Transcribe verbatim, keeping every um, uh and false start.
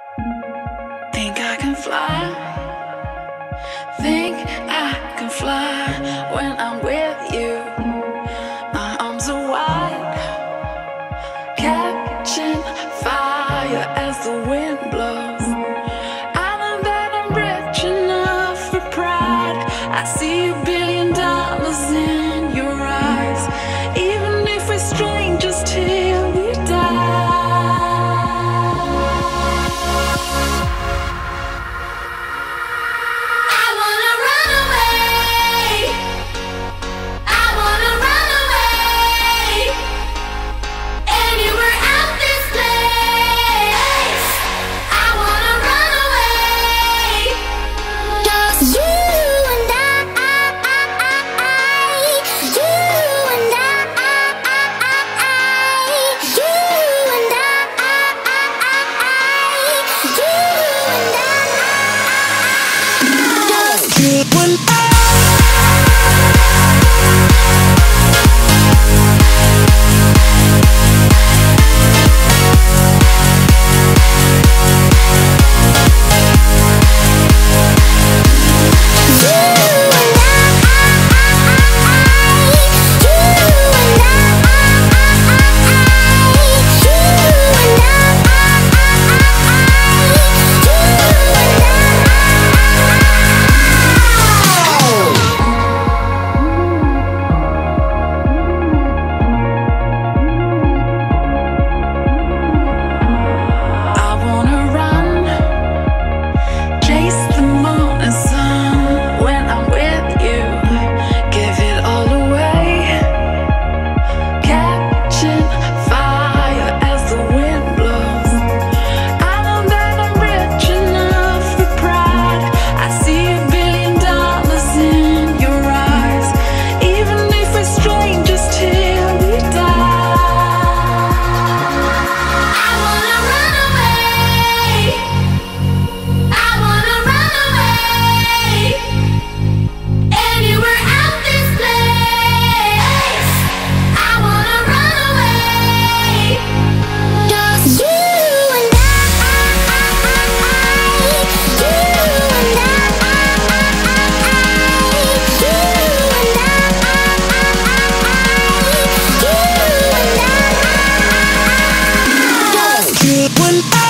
Think I can fly. Think I can fly when I'm with you. My arms are wide, catching fire as the wind blows. I know that I'm rich enough for pride. I see a billion dollars in your eyes, even if we're strangers till we die. When I